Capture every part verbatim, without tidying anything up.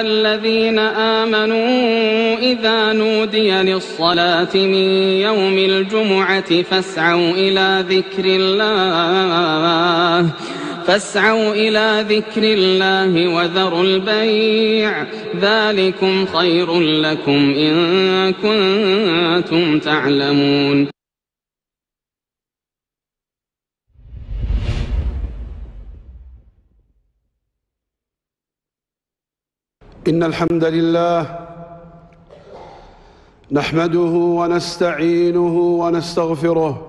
الذين آمنوا إذا نودي للصلاة من يوم الجمعة فاسعوا إلى ذكر الله فاسعوا إلى ذكر الله وذروا البيع ذلكم خير لكم إن كنتم تعلمون. إن الحمد لله نحمده ونستعينه ونستغفره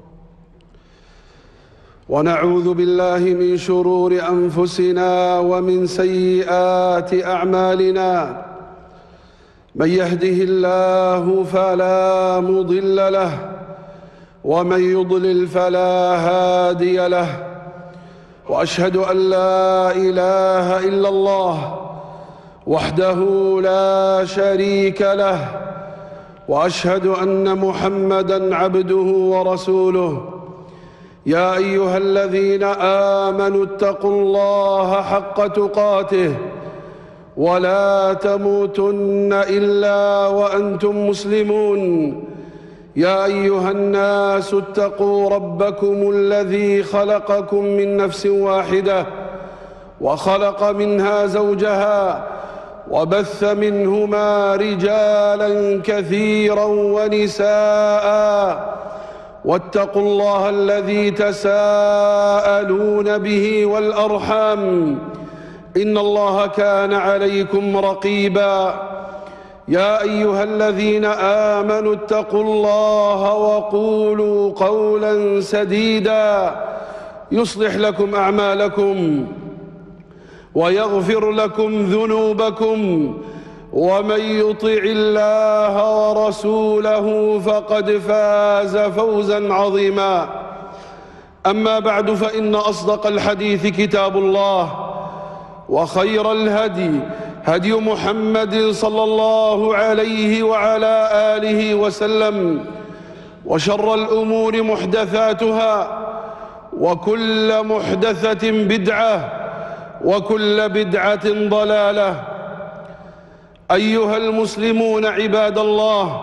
ونعوذ بالله من شرور أنفسنا ومن سيئات أعمالنا. من يهده الله فلا مضل له ومن يضلل فلا هادي له، وأشهد أن لا إله إلا الله وحده لا شريك له، وأشهد أن محمدًا عبده ورسوله. يا أيها الذين آمنوا اتقوا الله حق تقاته ولا تموتن إلا وأنتم مسلمون. يا أيها الناس اتقوا ربكم الذي خلقكم من نفس واحدة وخلق منها زوجها وبث منهما رجالا كثيرا ونساء، واتقوا الله الذي تساءلون به والأرحام إن الله كان عليكم رقيبا. يا أيها الذين آمنوا اتقوا الله وقولوا قولا سديدا يصلح لكم أعمالكم ويغفر لكم ذنوبكم، ومن يطع الله ورسوله فقد فاز فوزا عظيما. أما بعد، فإن أصدق الحديث كتاب الله، وخير الهدي هدي محمد صلى الله عليه وعلى آله وسلم، وشر الأمور محدثاتها، وكل محدثة بدعة، وكل بدعة ضلالة. أيها المسلمون عباد الله،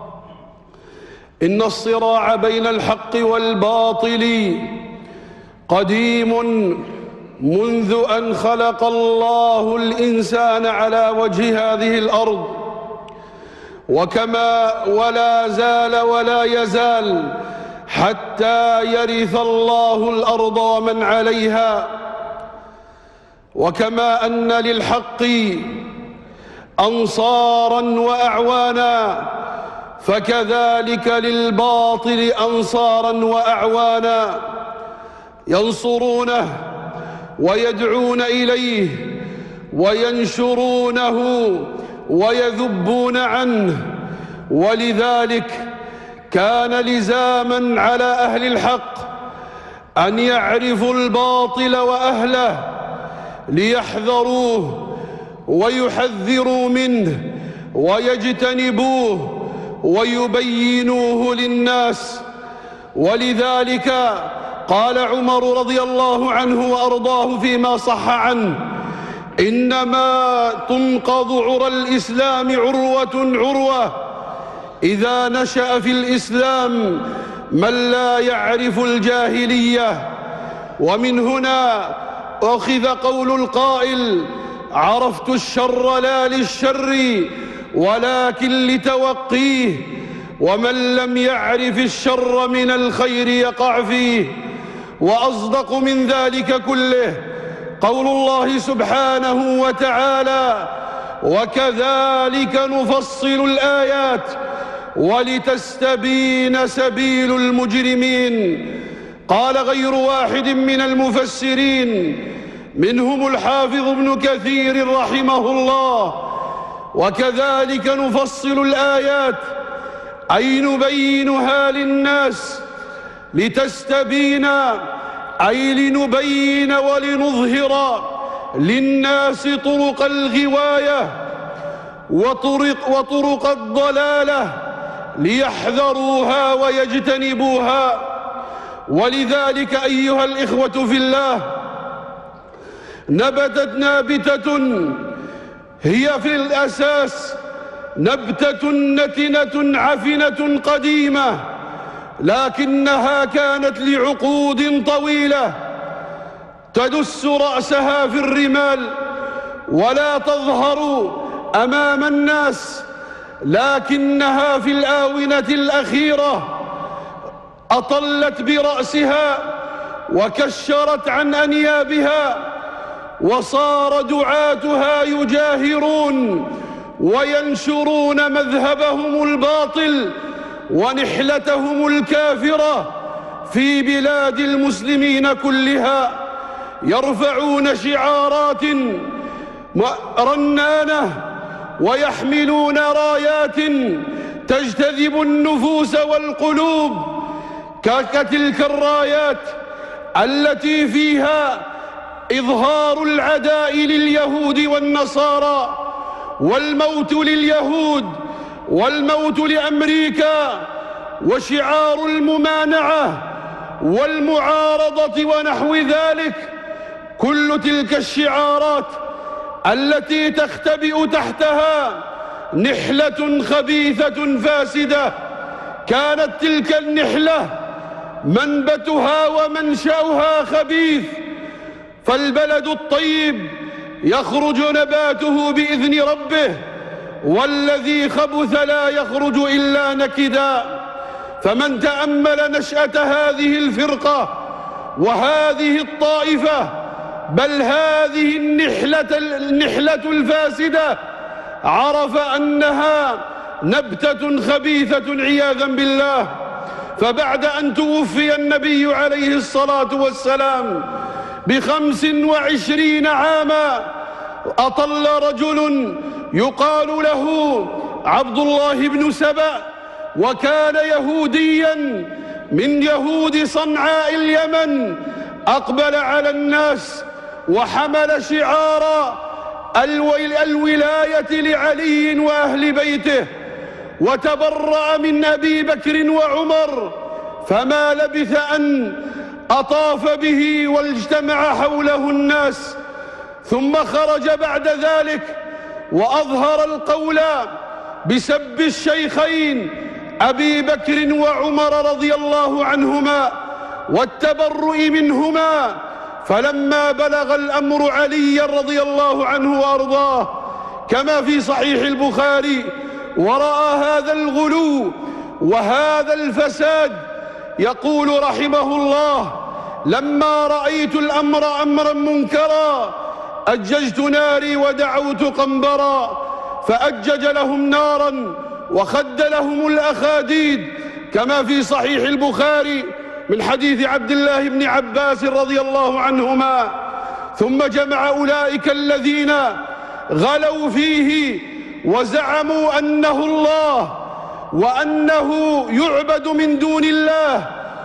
إن الصراع بين الحق والباطل قديم منذ أن خلق الله الإنسان على وجه هذه الأرض، وكما ولا زال ولا يزال حتى يرث الله الأرض ومن عليها. وكما أن للحق أنصارا وأعوانا، فكذلك للباطل أنصارا وأعوانا ينصرونه ويدعون إليه وينشرونه ويذبون عنه. ولذلك كان لزاما على أهل الحق أن يعرفوا الباطل وأهله ليحذروه ويحذروا منه ويجتنبوه ويبينوه للناس. ولذلك قال عمر رضي الله عنه وأرضاه فيما صح عنه: إنما تنقض عرى الإسلام عروة عروة إذا نشأ في الإسلام من لا يعرف الجاهلية. ومن هنا أخذ قول القائل: عرفت الشر لا للشر ولكن لتوقيه، ومن لم يعرف الشر من الخير يقع فيه. وأصدق من ذلك كله قول الله سبحانه وتعالى: وكذلك نفصل الآيات ولتستبين سبيل المجرمين. قال غير واحد من المفسرين منهم الحافظ ابن كثير رحمه الله: وكذلك نفصل الآيات أي نبينها للناس لتستبين، أي لنبين ولنظهر للناس طرق الغواية وطرق, وطرق الضلالة ليحذروها ويجتنبوها. ولذلك أيها الإخوة في الله، نبتت نابتة هي في الأساس نبتة نتنة عفنة قديمة، لكنها كانت لعقود طويلة تدس رأسها في الرمال ولا تظهر أمام الناس، لكنها في الآونة الأخيرة أطلت برأسها وكشرت عن أنيابها، وصار دعاتها يجاهرون وينشرون مذهبهم الباطل ونحلتهم الكافرة في بلاد المسلمين كلها، يرفعون شعارات رنانة ويحملون رايات تجتذب النفوس والقلوب، كتلك الرايات التي فيها إظهار العداء لليهود والنصارى، والموت لليهود والموت لأمريكا، وشعار الممانعة والمعارضة ونحو ذلك. كل تلك الشعارات التي تختبئ تحتها نحلة خبيثة فاسدة، كانت تلك النحلة منبتها ومنشأها خبيث، فالبلد الطيب يخرج نباته بإذن ربه، والذي خبث لا يخرج إلا نكدا. فمن تأمل نشأة هذه الفرقة وهذه الطائفة، بل هذه النحلة, النحلة الفاسدة، عرف أنها نبتة خبيثة عياذا بالله. فبعد أن توفي النبي عليه الصلاة والسلام بخمس وعشرين عاما، أطل رجل يقال له عبد الله بن سبأ، وكان يهوديا من يهود صنعاء اليمن، أقبل على الناس وحمل شعار الولاية لعلي وأهل بيته، وتبرأ من أبي بكر وعمر، فما لبث أن أطاف به واجتمع حوله الناس، ثم خرج بعد ذلك وأظهر القول بسب الشيخين أبي بكر وعمر رضي الله عنهما والتبرؤ منهما. فلما بلغ الأمر عليا رضي الله عنه وأرضاه كما في صحيح البخاري، ورأى هذا الغلو وهذا الفساد، يقول رحمه الله: لما رأيت الأمر أمرا منكرا أججت ناري ودعوت قنبرا، فأجج لهم نارا وخد لهم الأخاديد، كما في صحيح البخاري من حديث عبد الله بن عباس رضي الله عنهما. ثم جمع أولئك الذين غلوا فيه وزعموا أنه الله وأنه يعبد من دون الله،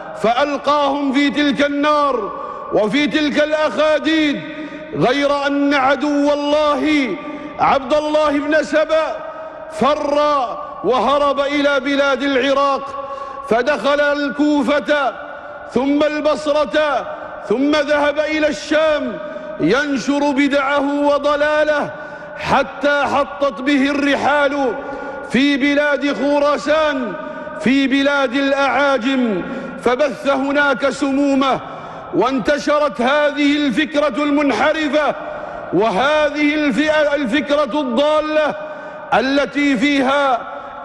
فألقاهم في تلك النار وفي تلك الأخاديد، غير أن عدو الله عبد الله بن سبأ فر وهرب إلى بلاد العراق، فدخل الكوفة ثم البصرة ثم ذهب إلى الشام ينشر بدعه وضلاله، حتى حطت به الرحال في بلاد خراسان في بلاد الأعاجم، فبث هناك سمومه، وانتشرت هذه الفكرة المنحرفة وهذه الفكرة الضالة التي فيها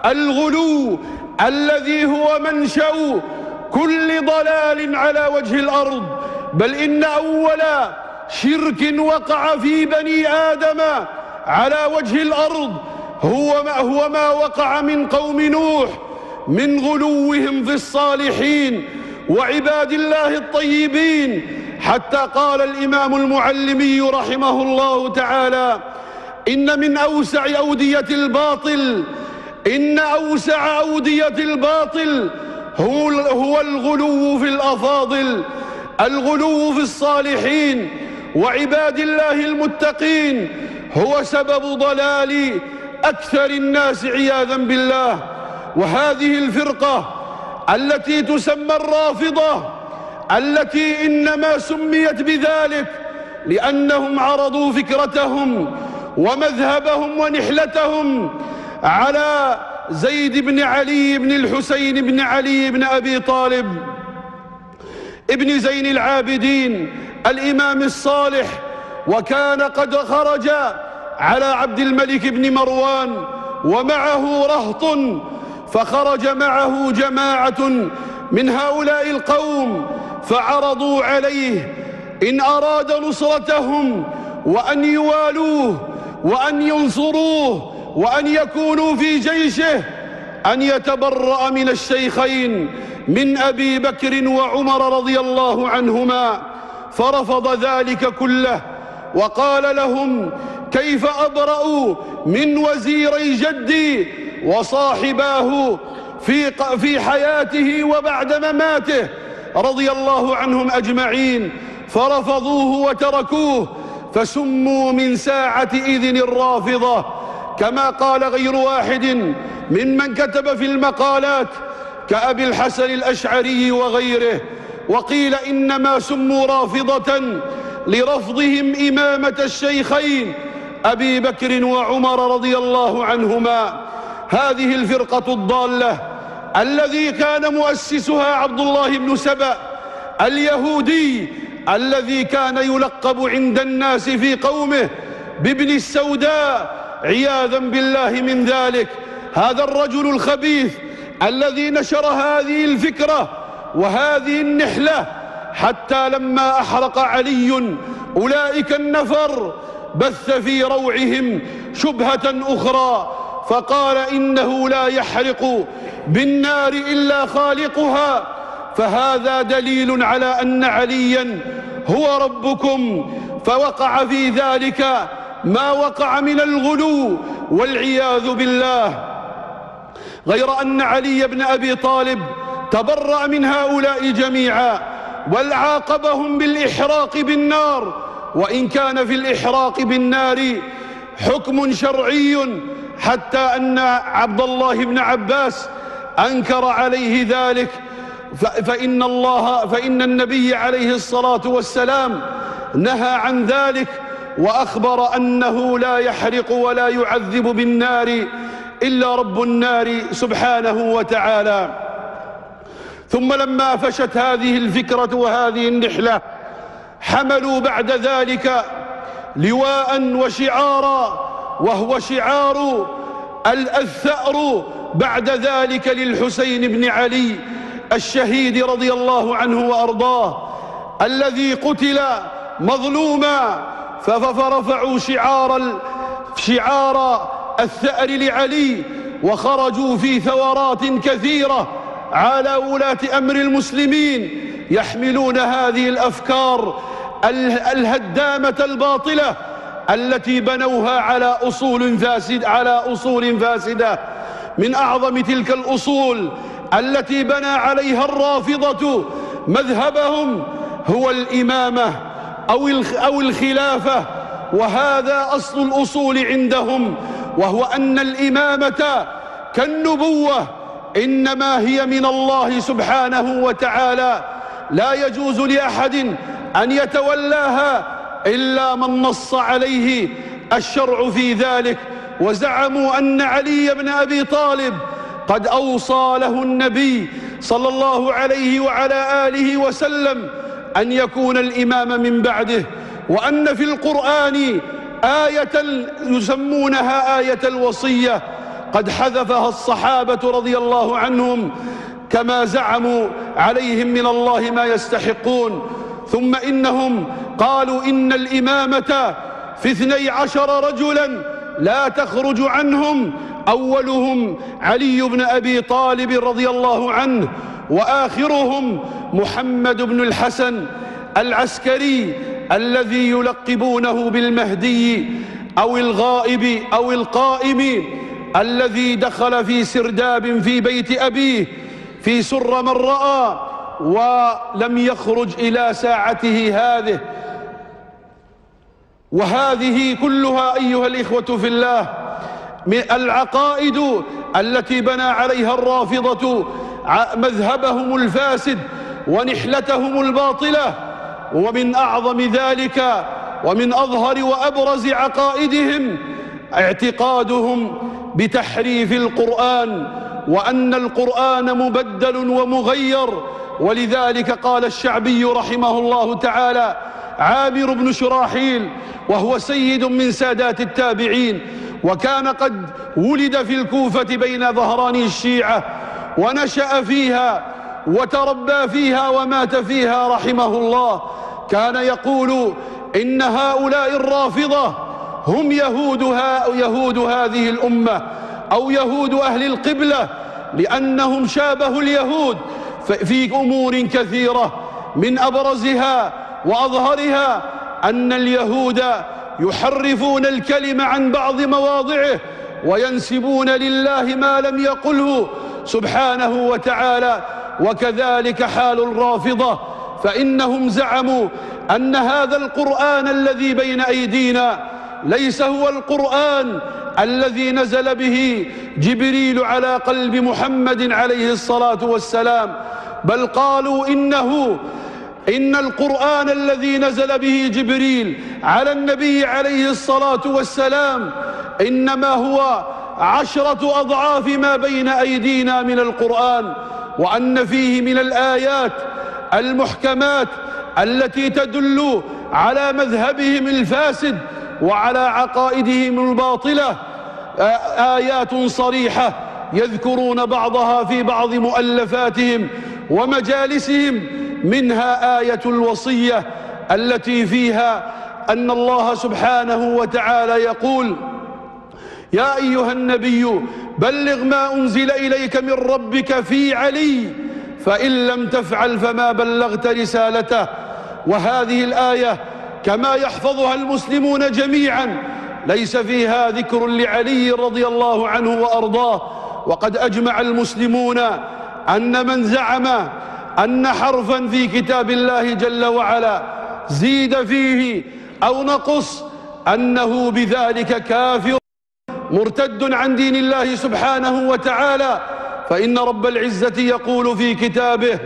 الغلو الذي هو منشأ كل ضلال على وجه الأرض. بل إن أول شرك وقع في بني آدم على وجه الأرض هو ما, هو ما وقع من قوم نوح من غلوهم في الصالحين وعباد الله الطيبين، حتى قال الإمام المعلمي رحمه الله تعالى: إن من أوسع أودية الباطل إن أوسع أودية الباطل هو, هو الغلو في الأفاضل، الغلو في الصالحين وعباد الله المتقين هو سبب ضلال أكثر الناس عياذا بالله. وهذه الفرقة التي تسمى الرافضة، التي إنما سميت بذلك لأنهم عرضوا فكرتهم ومذهبهم ونحلتهم على زيد بن علي بن الحسين بن علي بن أبي طالب ابن زين العابدين الإمام الصالح. وكان قد خرج على عبد الملك بن مروان ومعه رهط، فخرج معه جماعة من هؤلاء القوم فعرضوا عليه إن أراد نصرتهم وأن يوالوه وأن ينصروه وأن يكونوا في جيشه أن يتبرأ من الشيخين من أبي بكر وعمر رضي الله عنهما، فرفض ذلك كله وقال لهم: كيف أبرأ من وزيري جدي وصاحباه في في حياته وبعد مماته رضي الله عنهم أجمعين؟ فرفضوه وتركوه، فسموا من ساعة إذن الرافضة، كما قال غير واحد ممن كتب في المقالات كأبي الحسن الأشعري وغيره. وقيل إنما سموا رافضة لرفضهم إمامة الشيخين أبي بكر وعمر رضي الله عنهما. هذه الفرقة الضالة الذي كان مؤسسها عبد الله بن سبأ اليهودي، الذي كان يلقب عند الناس في قومه بابن السوداء عياذا بالله من ذلك. هذا الرجل الخبيث الذي نشر هذه الفكرة وهذه النحلة، حتى لما أحرق علي أولئك النفر بث في روعهم شبهة أخرى، فقال: إنه لا يحرق بالنار إلا خالقها. فهذا دليل على أن عليا هو ربكم، فوقع في ذلك ما وقع من الغلو والعياذ بالله. غير أن علي بن أبي طالب تبرأ من هؤلاء جميعا والعاقبهم بالإحراق بالنار، وإن كان في الإحراق بالنار حكم شرعي، حتى أن عبد الله بن عباس أنكر عليه ذلك، فإن الله فإن النبي عليه الصلاة والسلام نهى عن ذلك، وأخبر أنه لا يحرق ولا يعذب بالنار إلا رب النار سبحانه وتعالى. ثم لما فشت هذه الفكرة وهذه النحلة، حملوا بعد ذلك لواء وشعارا، وهو شعار الثأر بعد ذلك للحسين بن علي الشهيد رضي الله عنه وأرضاه، الذي قتل مظلوما، فرفعوا شعار شعار الثأر لعلي، وخرجوا في ثورات كثيرة على ولاة أمر المسلمين يحملون هذه الأفكار الهدامة الباطلة التي بنوها على أصول فاسدة على أصول فاسدة. من أعظم تلك الأصول التي بنى عليها الرافضة مذهبهم هو الإمامة أو الخلافة، وهذا أصل الأصول عندهم، وهو أن الإمامة كالنبوة إنما هي من الله سبحانه وتعالى، لا يجوز لأحد أن يتولاها إلا من نص عليه الشرع في ذلك. وزعموا أن علي بن أبي طالب قد أوصى له النبي صلى الله عليه وعلى آله وسلم أن يكون الإمام من بعده، وأن في القرآن آية يسمونها آية الوصية قد حذفها الصحابة رضي الله عنهم، كما زعموا عليهم من الله ما يستحقون. ثم إنهم قالوا إن الإمامة في اثني عشر رجلا لا تخرج عنهم، أولهم علي بن أبي طالب رضي الله عنه، وآخرهم محمد بن الحسن العسكري الذي يلقبونه بالمهدي أو الغائب أو القائم، الذي دخل في سرداب في بيت أبيه في سر من رأى ولم يخرج إلى ساعته هذه. وهذه كلها أيها الإخوة في الله من العقائد التي بنى عليها الرافضة مذهبهم الفاسد ونحلتهم الباطلة. ومن أعظم ذلك ومن أظهر وأبرز عقائدهم اعتقادهم بتحريف القرآن، وأن القرآن مبدل ومغير. ولذلك قال الشعبي رحمه الله تعالى عامر بن شراحيل، وهو سيد من سادات التابعين، وكان قد ولد في الكوفة بين ظهراني الشيعة، ونشأ فيها وتربى فيها ومات فيها رحمه الله. كان يقول إن هؤلاء الرافضة هم يهودها يهود هذه الأمة أو يهود أهل القبلة، لأنهم شابهوا اليهود في أمور كثيرة، من أبرزها وأظهرها أن اليهود يحرفون الكلم عن بعض مواضعه وينسبون لله ما لم يقله سبحانه وتعالى. وكذلك حال الرافضة، فإنهم زعموا أن هذا القرآن الذي بين أيدينا ليس هو القرآن الذي نزل به جبريل على قلب محمد عليه الصلاة والسلام، بل قالوا إنه إن القرآن الذي نزل به جبريل على النبي عليه الصلاة والسلام إنما هو عشرة أضعاف ما بين أيدينا من القرآن، وأن فيه من الآيات المحكمات التي تدل على مذهبهم الفاسد وعلى عقائدهم الباطلة آيات صريحة يذكرون بعضها في بعض مؤلفاتهم ومجالسهم، منها آية الوصية التي فيها أن الله سبحانه وتعالى يقول: يا أيها النبي بلغ ما أنزل إليك من ربك في علي فإن لم تفعل فما بلغت رسالته. وهذه الآية كما يحفظها المسلمون جميعا ليس فيها ذكر لعلي رضي الله عنه وأرضاه. وقد أجمع المسلمون أن من زعم أن حرفا في كتاب الله جل وعلا زيد فيه أو نقص أنه بذلك كافر مرتد عن دين الله سبحانه وتعالى. فإن رب العزة يقول في كتابه: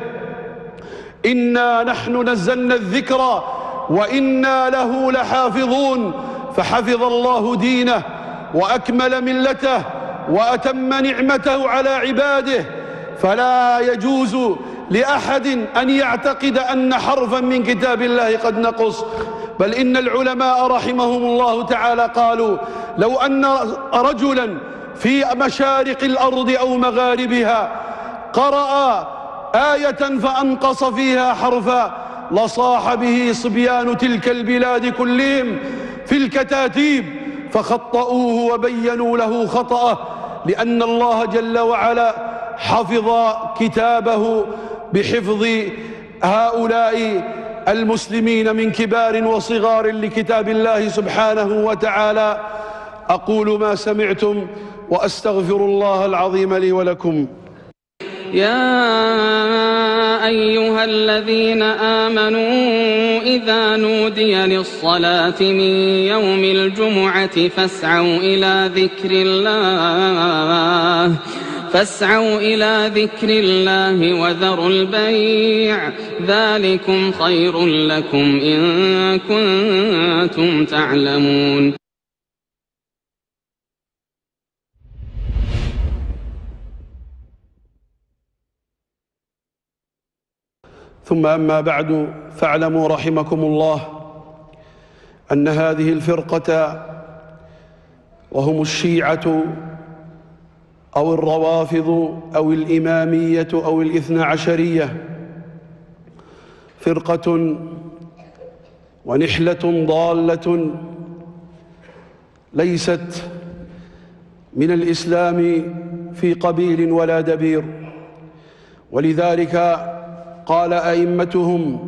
إنا نحن نزلنا الذكر وإنا له لحافظون. فحفظ الله دينه وأكمل ملته وأتم نعمته على عباده، فلا يجوز لأحد أن يعتقد أن حرفا من كتاب الله قد نقص. بل إن العلماء رحمهم الله تعالى قالوا: لو أن رجلا في مشارق الأرض أو مغاربها قرأ آية فأنقص فيها حرفا لصاح به صبيان تلك البلاد كلهم في الكتاتيب فخطأوه وبينوا له خطأه، لأن الله جل وعلا حفظ كتابه بحفظ هؤلاء المسلمين من كبار وصغار لكتاب الله سبحانه وتعالى. أقول ما سمعتم وأستغفر الله العظيم لي ولكم. يا أيها الذين آمنوا إذا نودي للصلاة من يوم الجمعة فاسعوا إلى ذكر الله فاسعوا إلى ذكر الله وذروا البيع ذلكم خير لكم إن كنتم تعلمون. ثم أما بعد، فاعلموا رحمكم الله أن هذه الفرقة وهم الشيعة أو الروافض أو الإمامية أو الاثنى عشرية فرقة ونحلة ضالة ليست من الإسلام في قبيل ولا دبير. ولذلك قال أئمتهم: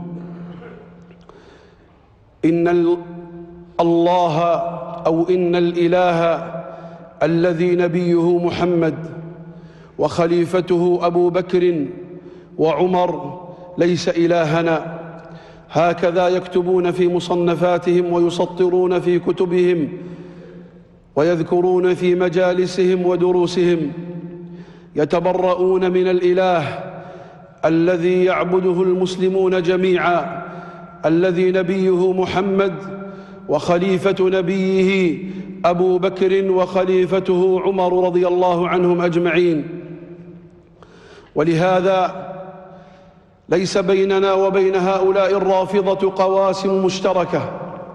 إن الله أو إن الإله الذي نبيه محمد وخليفته أبو بكر وعمر ليس إلهنا. هكذا يكتبون في مصنفاتهم ويسطرون في كتبهم ويذكرون في مجالسهم ودروسهم، يتبرؤون من الإله الذي يعبده المسلمون جميعا، الذي نبيه محمد وخليفة نبيه أبو بكر وخليفته عمر رضي الله عنهم أجمعين. ولهذا ليس بيننا وبين هؤلاء الرافضة قواسم مشتركة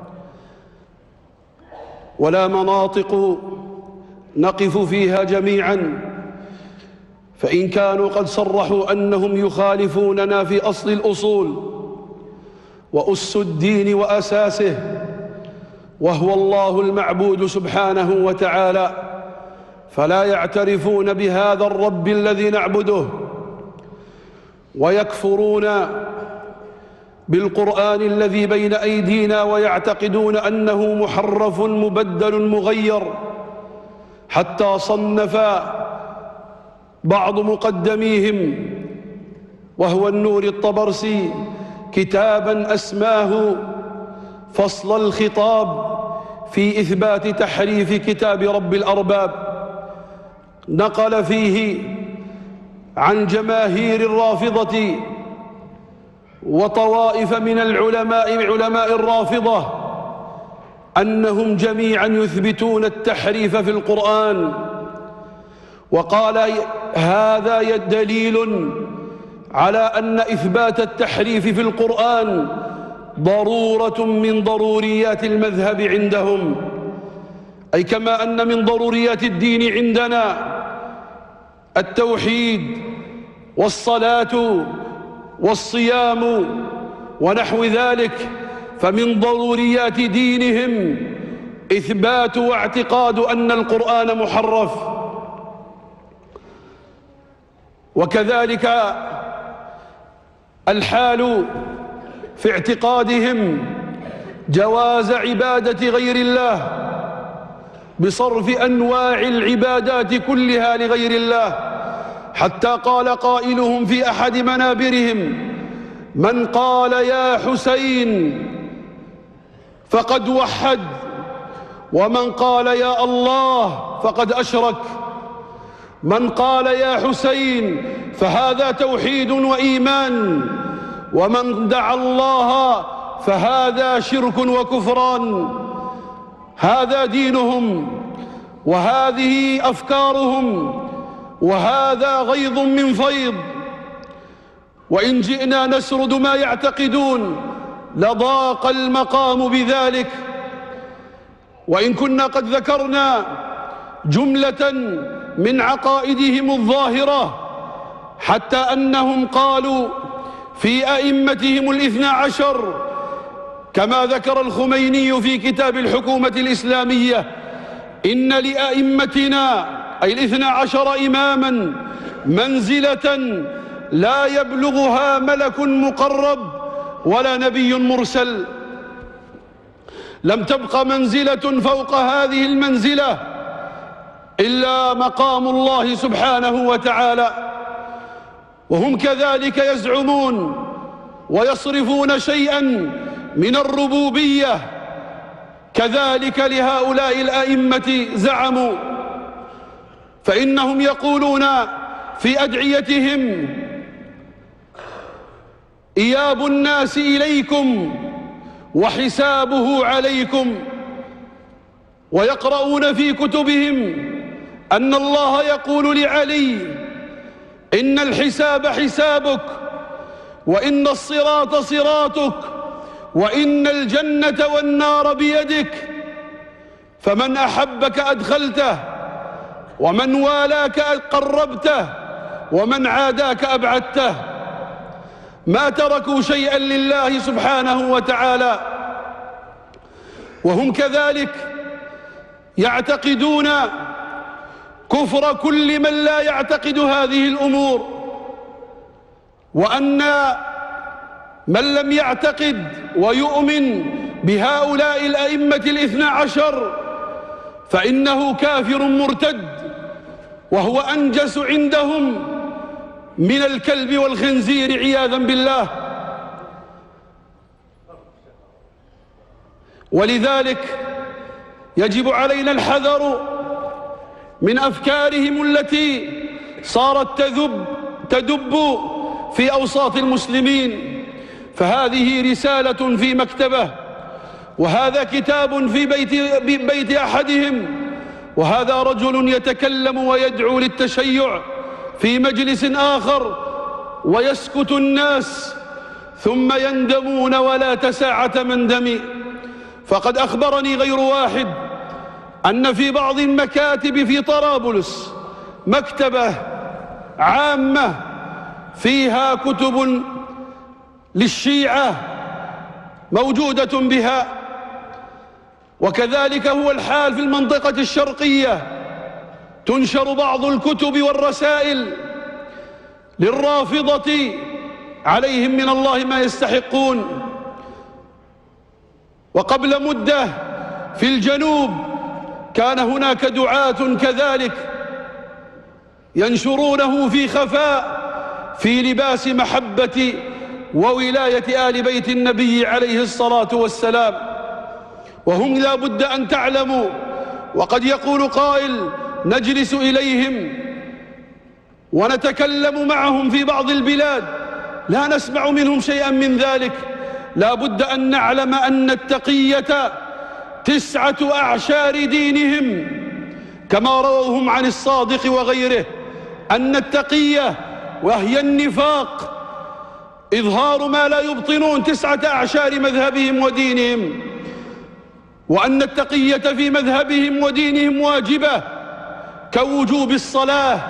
ولا مناطق نقف فيها جميعا، فإن كانوا قد صرحوا أنهم يخالفوننا في أصل الأصول وأس الدين وأساسه، وهو الله المعبود سبحانه وتعالى، فلا يعترفون بهذا الرب الذي نعبده، ويكفرون بالقرآن الذي بين أيدينا ويعتقدون أنه محرف مبدل مغير، حتى صنف بعض مقدميهم وهو النور الطبرسي كتابا أسماه فصل الخطاب في إثبات تحريف كتاب رب الأرباب، نقل فيه عن جماهير الرافضة وطوائف من العلماء علماء الرافضة أنهم جميعا يثبتون التحريف في القرآن، وقال هذا دليل على أن إثبات التحريف في القرآن ضرورة من ضروريات المذهب عندهم، أي كما أن من ضروريات الدين عندنا التوحيد والصلاة والصيام ونحو ذلك، فمن ضروريات دينهم إثبات واعتقاد أن القرآن محرف. وكذلك الحال في اعتقادهم جواز عبادة غير الله بصرف أنواع العبادات كلها لغير الله، حتى قال قائلهم في أحد منابرهم: من قال يا حسين فقد وحد، ومن قال يا الله فقد أشرك. من قال يا حسين فهذا توحيد وإيمان، ومن دعا الله فهذا شرك وكفران. هذا دينهم وهذه أفكارهم وهذا غيظ من فيض. وإن جئنا نسرد ما يعتقدون لضاق المقام بذلك، وإن كنا قد ذكرنا جملة من عقائدهم الظاهرة، حتى أنهم قالوا في أئمتهم الاثنى عشر كما ذكر الخميني في كتاب الحكومة الإسلامية: إن لأئمتنا أي الاثنى عشر إماما منزلة لا يبلغها ملك مقرب ولا نبي مرسل. لم تبق منزلة فوق هذه المنزلة إلا مقام الله سبحانه وتعالى. وهم كذلك يزعمون ويصرفون شيئا من الربوبية كذلك لهؤلاء الأئمة زعموا، فإنهم يقولون في أدعيتهم: إياب الناس إليكم وحسابه عليكم. ويقرؤون في كتبهم أن الله يقول لعلي: إن الحساب حسابك، وإن الصراط صراطك، وإن الجنة والنار بيدك، فمن أحبك أدخلته، ومن والاك قربته، ومن عاداك أبعدته. ما تركوا شيئا لله سبحانه وتعالى. وهم كذلك يعتقدون كفر كل من لا يعتقد هذه الأمور، وأن من لم يعتقد ويؤمن بهؤلاء الأئمة الاثنى عشر فإنه كافر مرتد، وهو أنجس عندهم من الكلب والخنزير عياذا بالله. ولذلك يجب علينا الحذر من أفكارهم التي صارت تذب تدب في أوساط المسلمين. فهذه رسالة في مكتبة، وهذا كتاب في بيت, بيت أحدهم، وهذا رجل يتكلم ويدعو للتشيع في مجلس آخر ويسكت الناس ثم يندمون ولا تساعة مندم. فقد أخبرني غير واحد أن في بعض المكاتب في طرابلس مكتبة عامة فيها كتب للشيعة موجودة بها، وكذلك هو الحال في المنطقة الشرقية، تنشر بعض الكتب والرسائل للرافضة عليهم من الله ما يستحقون. وقبل مدة في الجنوب كان هناك دعاة كذلك ينشرونه في خفاء في لباس محبة وولاية آل بيت النبي عليه الصلاة والسلام، وهم لا بد أن تعلموا. وقد يقول قائل: نجلس إليهم ونتكلم معهم في بعض البلاد لا نسمع منهم شيئا من ذلك. لا بد أن نعلم أن التقية تسعة أعشار دينهم، كما رووهم عن الصادق وغيره أن التقية وهي النفاق إظهار ما لا يبطنون، تسعة أعشار مذهبهم ودينهم، وأن التقية في مذهبهم ودينهم واجبة كوجوب الصلاة،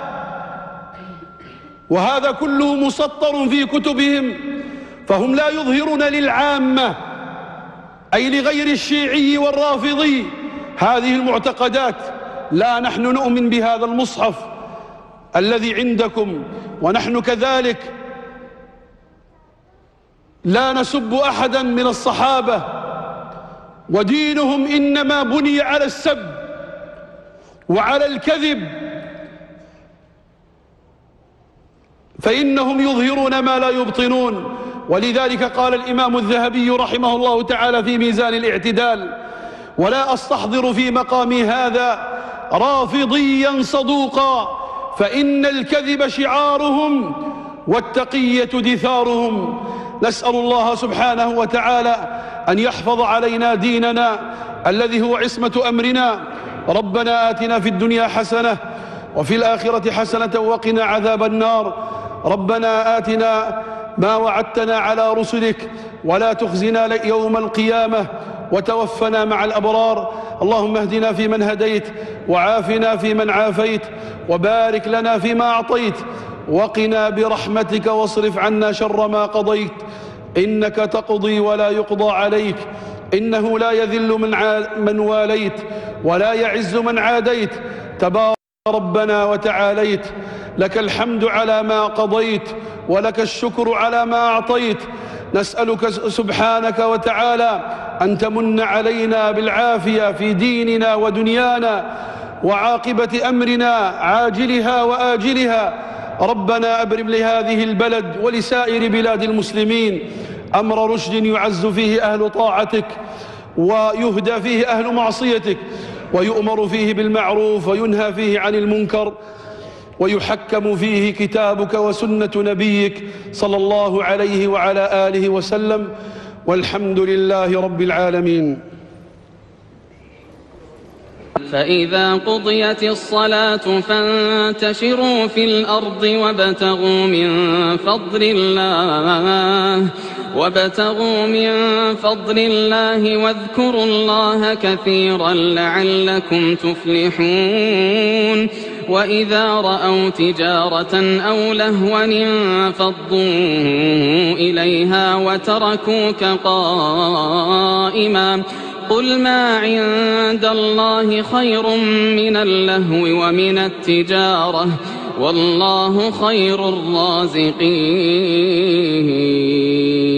وهذا كله مسطر في كتبهم. فهم لا يظهرون للعامة أي لغير الشيعي والرافضي هذه المعتقدات. لا، نحن نؤمن بهذا المصحف الذي عندكم، ونحن كذلك لا نسب أحدا من الصحابة، ودينهم إنما بني على السب وعلى الكذب، فإنهم يظهرون ما لا يبطنون. ولذلك قال الإمام الذهبي رحمه الله تعالى في ميزان الاعتدال: ولا أستحضر في مقامي هذا رافضيا صدوقا، فإن الكذب شعارهم والتقية دثارهم. نسأل الله سبحانه وتعالى أن يحفظ علينا ديننا الذي هو عصمة أمرنا. ربنا آتنا في الدنيا حسنة وفي الآخرة حسنة وقنا عذاب النار. ربنا آتنا ما وعدتنا على رسلك ولا تخزنا يوم القيامة وتوفنا مع الأبرار. اللهم اهدنا فيمن هديت، وعافنا فيمن عافيت، وبارك لنا فيما أعطيت، وقنا برحمتك واصرف عنا شر ما قضيت، إنك تقضي ولا يقضى عليك، إنه لا يذل من, من واليت ولا يعز من عاديت، تبارك ربنا وتعاليت. لك الحمد على ما قضيت ولك الشكر على ما أعطيت. نسألك سبحانك وتعالى أن تمن علينا بالعافية في ديننا ودنيانا وعاقبة أمرنا عاجلها وآجلها. ربنا أبرم لهذه البلد ولسائر بلاد المسلمين أمر رشد يعز فيه أهل طاعتك ويهدى فيه أهل معصيتك، ويؤمر فيه بالمعروف وينهى فيه عن المنكر، ويحكم فيه كتابك وسنة نبيك صلى الله عليه وعلى آله وسلم، والحمد لله رب العالمين. فإذا قضيت الصلاة فانتشروا في الأرض وابتغوا من فضل الله وابتغوا من فضل الله واذكروا الله كثيرا لعلكم تفلحون. وإذا رأوا تجارة أو لهوا انفضوا إليها وتركوك قائما قل ما عند الله خير من اللهو ومن التجارة والله خير الرازقين.